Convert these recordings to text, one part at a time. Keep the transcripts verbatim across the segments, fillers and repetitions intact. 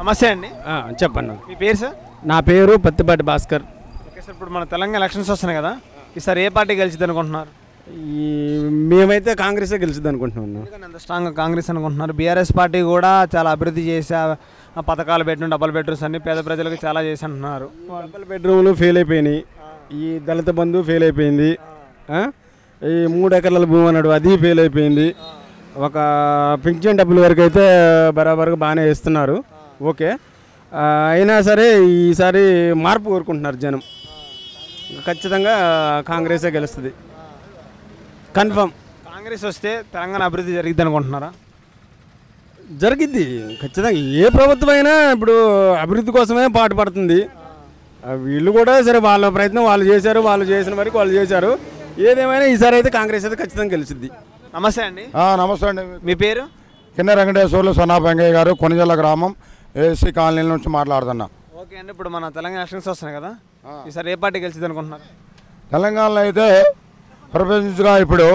నమస్తే అండి. చెప్పండి. మీ పేరు సార్? నా పేరు పత్తిపాటి భాస్కర్. ఓకే సార్, ఇప్పుడు మన తెలంగాణ ఎలక్షన్స్ వస్తున్నాయి కదా, ఈసారి ఏ పార్టీ గెలిచిద్ది అనుకుంటున్నారు? ఈ మేమైతే కాంగ్రెసే గెలిచిద్ది అనుకుంటున్నాం. ఎందుకని అంత స్ట్రాంగ్గా కాంగ్రెస్ అనుకుంటున్నారు? బీఆర్ఎస్ పార్టీ కూడా చాలా అభివృద్ధి చేసే పథకాలు పెట్టిన డబుల్ బెడ్రూమ్స్ అన్ని పేద ప్రజలకు చాలా చేసి అంటున్నారు. డబుల్ బెడ్రూమ్లు ఫెయిల్ అయిపోయినాయి, ఈ దళిత బంధు ఫెయిల్ అయిపోయింది, ఈ మూడు ఎకరాల భూమి అన్నాడు అది ఫెయిల్ అయిపోయింది. ఒక పింఛన్ డబ్బుల వరకు అయితే బరాబర్గా బాగానే ఇస్తున్నారు. ఓకే, అయినా సరే ఈసారి మార్పు కోరుకుంటున్నారు జనం. ఖచ్చితంగా కాంగ్రెసే గెలుస్తుంది, కన్ఫర్మ్. కాంగ్రెస్ వస్తే తెలంగాణ అభివృద్ధి జరిగిద్ది అనుకుంటున్నారా? జరిగిద్ది ఖచ్చితంగా. ఏ ప్రభుత్వం అయినా ఇప్పుడు అభివృద్ధి కోసమే పాటుపడుతుంది. వీళ్ళు కూడా సరే వాళ్ళ ప్రయత్నం వాళ్ళు చేశారు, వాళ్ళు చేసిన వరకు వాళ్ళు చేశారు. ఏదేమైనా ఈసారి అయితే కాంగ్రెస్ అయితే ఖచ్చితంగా గెలుస్తుంది. నమస్తే అండి. నమస్తే అండి. మీ పేరు? కింద వెంకటేశ్వర్లు సన్నాపంగయ్య గారు, కొనిజల్ల గ్రామం, ఏసీ కాలనీ నుంచి మాట్లాడుతున్నా. ఓకే అండి, ఇప్పుడు మన తెలంగాణ ఎలక్షన్స్ వస్తున్నాయి కదా, ఈసారి ఏ పార్టీ గెలిచిద్ది అనుకుంటున్నారు? తెలంగాణలో అయితే ప్రపంచంగా ఇప్పుడు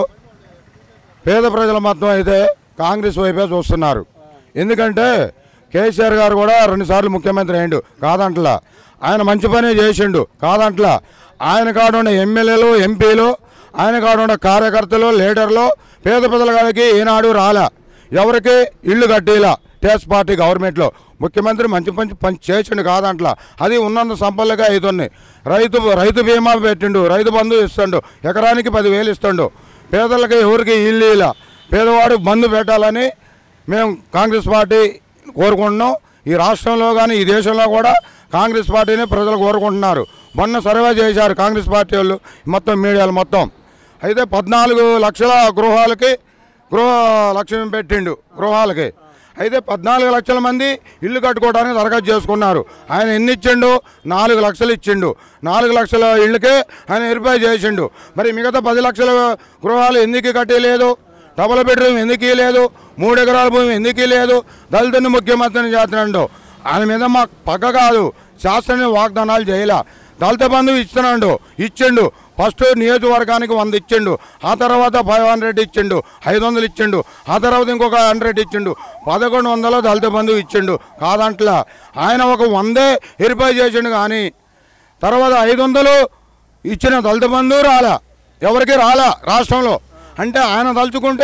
పేద ప్రజల మొత్తం అయితే కాంగ్రెస్ వైపే చూస్తున్నారు. ఎందుకంటే కేసీఆర్ గారు కూడా రెండుసార్లు ముఖ్యమంత్రి అయ్యిండు, కాదంట్లా. ఆయన మంచి పనే చేసిండు, కాదంట్లా. ఆయన కాడున్న ఎమ్మెల్యేలు, ఎంపీలు, ఆయన కాడున్న కార్యకర్తలు, లీడర్లు పేద ప్రజల గారికి ఈనాడు రాలే, ఎవరికి ఇళ్ళు కట్టేలా. టీఆర్ఎస్ పార్టీ గవర్నమెంట్లో ముఖ్యమంత్రి మంచి మంచి పని చేసిండు, కాదంట్లా. అది ఉన్నంత సంపన్నులుగా అవుతున్నాయి. రైతు రైతు బీమా పెట్టిండు, రైతు బంధు ఇస్తుండు, ఎకరానికి పదివేలు ఇస్తుండు. పేదలకి ఎవరికి ఇల్లు ఇలా, పేదవాడు బంధు పెట్టాలని మేము కాంగ్రెస్ పార్టీ కోరుకుంటున్నాం. ఈ రాష్ట్రంలో కానీ ఈ దేశంలో కూడా కాంగ్రెస్ పార్టీని ప్రజలు కోరుకుంటున్నారు. మొన్న సర్వే చేశారు కాంగ్రెస్ పార్టీ వాళ్ళు, మొత్తం మీడియాలు మొత్తం. అయితే పద్నాలుగు లక్షల గృహాలకి గృహ లక్ష్యం పెట్టిండు గృహాలకి. అయితే పద్నాలుగు లక్షల మంది ఇల్లు కట్టుకోవడానికి దరఖాస్తు చేసుకున్నారు. ఆయన ఎన్ని ఇచ్చిండు? నాలుగు లక్షలు ఇచ్చిండు. నాలుగు లక్షల ఇళ్ళకే ఆయన వెరిఫై చేసిండు. మరి మిగతా పది లక్షల గృహాలు ఎందుకు కట్టలేదు? డబుల్ బెడ్రూమ్ ఎందుకు లేదు? మూడు ఎకరాల భూమి ఎందుకు లేదు? దళితుని ముఖ్యమంత్రిని చేస్తున్నాడు. ఆయన మీద మాకు పక్క కాదు, శాస్త్రాన్ని వాగ్దానాలు చేయలే. దళిత బంధువు ఇస్తున్నాడు, ఇచ్చిండు. ఫస్ట్ నియోజకవర్గానికి వంద ఇచ్చిండు, ఆ తర్వాత ఫైవ్ హండ్రెడ్ ఇచ్చిండు, ఐదు వందలు ఇచ్చిండు, ఆ తర్వాత ఇంకొక హండ్రెడ్ ఇచ్చిండు, పదకొండు వందలు దళిత బంధువు ఇచ్చిండు, కాదంట్లా. ఆయన ఒక వందే వెరిఫై చేసిండు, కానీ తర్వాత ఐదు వందలు ఇచ్చిన దళిత బంధువు రాలే, ఎవరికి రాలే రాష్ట్రంలో. అంటే ఆయన తలుచుకుంటే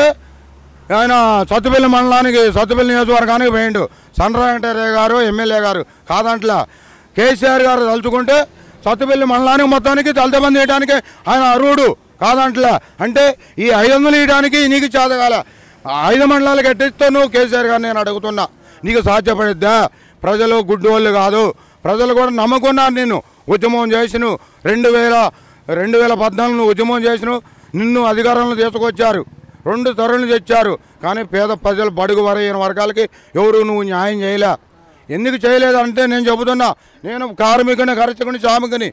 ఆయన సత్తుపల్లి మండలానికి, సత్తుపల్లి నియోజకవర్గానికి పోయిండు చంద్రశేఖర్ గారు ఎమ్మెల్యే గారు, కాదంట్లా. కేసీఆర్ గారు తలుచుకుంటే సత్తుపల్లి మండలానికి మొత్తానికి దళిత బంధు వేయడానికి ఆయన అర్హుడు, కాదంట్లా. అంటే ఈ ఐదు వందలు ఇవ్వడానికి నీకు చేతగాల, ఐదు మండలాలకు ఎట్టిస్తావు నువ్వు? కేసీఆర్ గారు నేను అడుగుతున్నా, నీకు సాధ్యపడిద్దా? ప్రజలు గుడ్డోళ్ళు కాదు, ప్రజలు కూడా నమ్ముకున్నారు నిన్ను. ఉద్యమం చేసిను, రెండు వేల రెండు వేల పద్నాలుగు ఉద్యమం చేసిను, నిన్ను అధికారంలో తీసుకొచ్చారు, రెండు తరుణులు తెచ్చారు. కానీ పేద ప్రజలు బడుగు వరైన వర్గాలకి ఎవరు నువ్వు న్యాయం చేయలే. ఎందుకు చేయలేదంటే నేను చెబుతున్నా, నేను కార్మికుని, కర్షకుని, శ్రామికుని,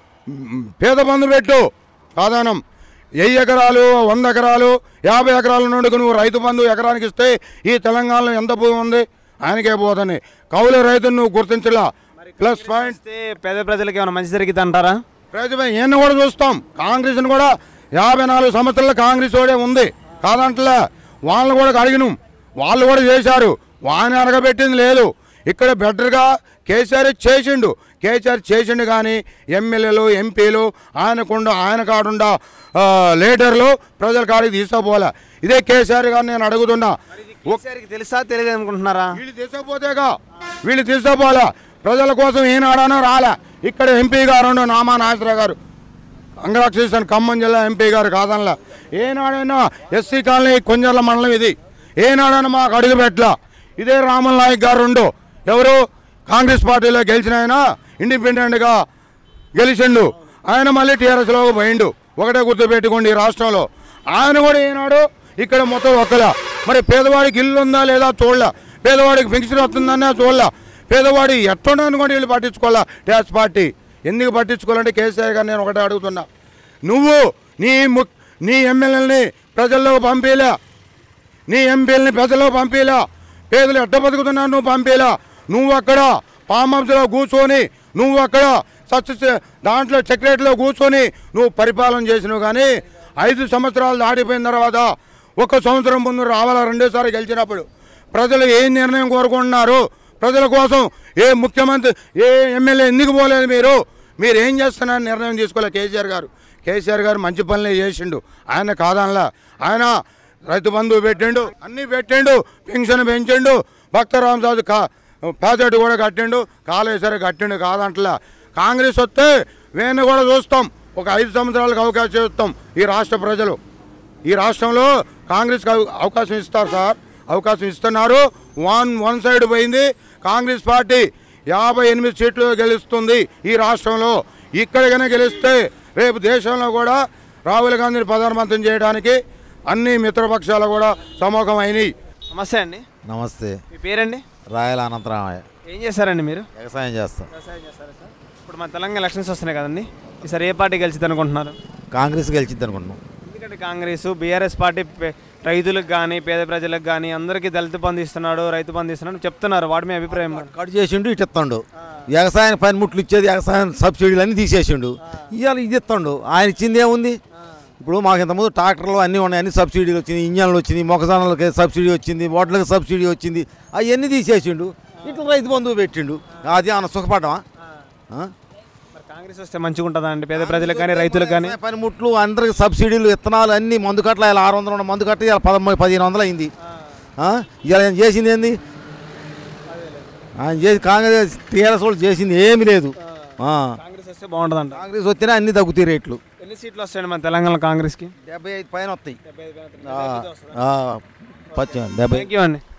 పేద బంధు పెట్టు సాధారణం. వెయ్యి ఎకరాలు, వంద ఎకరాలు, యాభై ఎకరాల నుండి నువ్వు రైతు బంధు ఎకరానికి ఇస్తే ఈ తెలంగాణలో ఎంత భూమి ఉంది? ఆయనకే పోతుంది. కౌలు రైతును నువ్వు గుర్తించలా. ప్లస్ పాయింట్ పేద ప్రజలకు ఏమైనా మంచి జరిగింది అంటారా? ప్రజలు ఈయన కూడా చూస్తాం. కాంగ్రెస్ని కూడా యాభై నాలుగు సంవత్సరాల కాంగ్రెస్ వాడే ఉంది, కాదంటలే. వాళ్ళని కూడా అడిగినాం, వాళ్ళు కూడా చేశారు, వాని అడగబెట్టింది లేదు. ఇక్కడ బెటర్గా కేసీఆర్ చేసిండు, కేసీఆర్ చేసిండు. కానీ ఎమ్మెల్యేలు, ఎంపీలు, ఆయనకుండా ఆయన కాడుండా లీడర్లు ప్రజల కాడికి తీసుకుపోలే. ఇదే కేసీఆర్ గారు నేను అడుగుతున్నా, తెలుసా తెలియదు అనుకుంటున్నారా? వీళ్ళు తీసుకుపోతేగా, వీళ్ళు తీసుకుపోలే. ప్రజల కోసం ఈనాడనో రాలే. ఇక్కడ ఎంపీ గారు నామా నాగేశ్వరరావు గారు, అంగరాక్షేశ్వర ఖమ్మం జిల్లా ఎంపీ గారు, కాదనలా. ఏనాడైనా ఎస్సీ కాలనీ కొంజర్ల మండలం ఇది, ఏనాడైనా మాకు అడుగు పెట్టలా. ఇదే రామన్ నాయక్ గారు ఉండు, ఎవరు కాంగ్రెస్ పార్టీలో గెలిచిన ఆయన, ఇండిపెండెంట్గా గెలిచిండు. ఆయన మళ్ళీ టీఆర్ఎస్లో పోయిండు. ఒకటే గుర్తుపెట్టుకోండి, రాష్ట్రంలో ఆయన కూడా ఈనాడు ఇక్కడ మొత్తం ఒక్కలా. మరి పేదవాడికి ఇల్లు ఉందా లేదా చూడలే, పేదవాడికి పెన్షన్ వస్తుందన్నా చూడలే, పేదవాడి ఎట్లుండని కూడా వీళ్ళు పట్టించుకోవాలా. టీఆర్ఎస్ పార్టీ ఎందుకు పట్టించుకోవాలంటే కేసీఆర్ గారు నేను ఒకటే అడుగుతున్నా, నువ్వు నీ ము నీ ఎమ్మెల్యేలని ప్రజల్లో పంపేలా, నీ ఎంపీలని ప్రజల్లో పంపేలా, పేదలు ఎట్ట బతుకుతున్నా నువ్వు పంపేలా. నువ్వు అక్కడ ఫామ్ హౌస్లో కూర్చొని, నువ్వు అక్కడ సక్సెస్ దాంట్లో సెక్రటరీలో కూర్చొని నువ్వు పరిపాలన చేసినావు. కానీ ఐదు సంవత్సరాలు దాటిపోయిన తర్వాత ఒక సంవత్సరం ముందు రావాలా, రెండోసారి గెలిచినప్పుడు ప్రజలు ఏం నిర్ణయం కోరుకుంటున్నారు? ప్రజల కోసం ఏ ముఖ్యమంత్రి ఏ ఎమ్మెల్యే ఎందుకు పోలేదు మీరు మీరు ఏం చేస్తున్నారని నిర్ణయం తీసుకోలే కేసీఆర్ గారు కేసీఆర్ గారు మంచి పనులే చేసిండు ఆయన కాదనలా ఆయన రైతు బంధువు పెట్టిండు అన్నీ పెట్టిండు పెన్షన్ పెంచిండు భక్తరామదాసు కా పేదటి కూడా కట్టిండు కాళేశ్వరి కట్టిండు కాదంటలా కాంగ్రెస్ వస్తే వేణు కూడా చూస్తాం ఒక ఐదు సంవత్సరాలకు అవకాశం ఇస్తాం ఈ రాష్ట్ర ప్రజలు ఈ రాష్ట్రంలో కాంగ్రెస్కి అవకాశం ఇస్తారు సార్ అవకాశం ఇస్తున్నారు వన్ వన్ సైడ్ పోయింది కాంగ్రెస్ పార్టీ యాభై ఎనిమిది సీట్లు గెలుస్తుంది ఈ రాష్ట్రంలో ఇక్కడికైనా గెలిస్తే రేపు దేశంలో కూడా రాహుల్ గాంధీని ప్రధానమంత్రిని చేయడానికి అన్ని మిత్రపక్షాలు కూడా సమూహం అయినాయి. నమస్తే అండి. నమస్తే. మీ పేరండి? రాయల అనంతరామయ్య. ఏం చేస్తారండి మీరు? వ్యవసాయం చేస్తాం. వ్యవసాయం చేస్తారా సార్? ఇప్పుడు మన తెలంగాణ ఎలక్షన్స్ వస్తున్నాయి కదండి, ఈసారి ఏ పార్టీ గెలిచిద్ది అనుకుంటున్నారు? కాంగ్రెస్ గెలిచిద్ది అనుకుంటున్నాం. ఎందుకంటే కాంగ్రెస్ బీఆర్ఎస్ పార్టీ రైతులకు కానీ పేద ప్రజలకు కానీ అందరికీ దళిత బంధు ఇస్తున్నాడు రైతు బంధు ఇస్తున్నాడు చెప్తున్నారు, వాటి మీ అభిప్రాయం? కట్ చేసిండు ఇటు ఇస్తాడు. వ్యవసాయం పనిముట్లు ఇచ్చేది వ్యవసాయం సబ్సిడీలు అన్నీ తీసేసిండు. ఇవాళ ఇది ఇస్తాడు. ఆయన ఇచ్చింది ఏముంది? ఇప్పుడు మాకు ఇంతకుముందు ట్రాక్టర్లు అన్నీ ఉన్నాయి, అన్ని సబ్సిడీలు వచ్చినాయి, ఇంజన్లు వచ్చినాయి, మొక్కజొన్నలకి సబ్సిడీ వచ్చింది, వడ్లకు సబ్సిడీ వచ్చింది, అవన్నీ తీసేసిండు. ఇట్లా రైతు బంధువు పెట్టిండు. అది ఆయన సుఖపడమా? కాంగ్రెస్ వస్తే మంచిగా ఉంటుందా అండి పేద ప్రజలకు కానీ రైతులకు కానీ? పనిముట్లు అందరికి సబ్సిడీలు విత్తనాలు అన్నీ మందు కట్టలు ఇలా ఆరు వందలు ఉన్న మందు కట్ట ఇలా పదమూడు పదిహేను వందలు అయింది. ఇలా ఆయన చేసింది ఏంది? ఆయన చేసి కాంగ్రెస్ టీఆర్ఎస్ వాళ్ళు చేసింది ఏమీ లేదు. కాంగ్రెస్ వస్తే బాగుంటుందంట. కాంగ్రెస్ వస్తేనే అన్ని తగ్గుతాయి రేట్లు. ఎన్ని సీట్లు వస్తాయండి మన తెలంగాణ కాంగ్రెస్కి? డెబ్బై ఐదు పైన వస్తాయి. డెబ్బై ఐదు పచ్చి డెబ్బై థ్యాంక్ యూ అండి.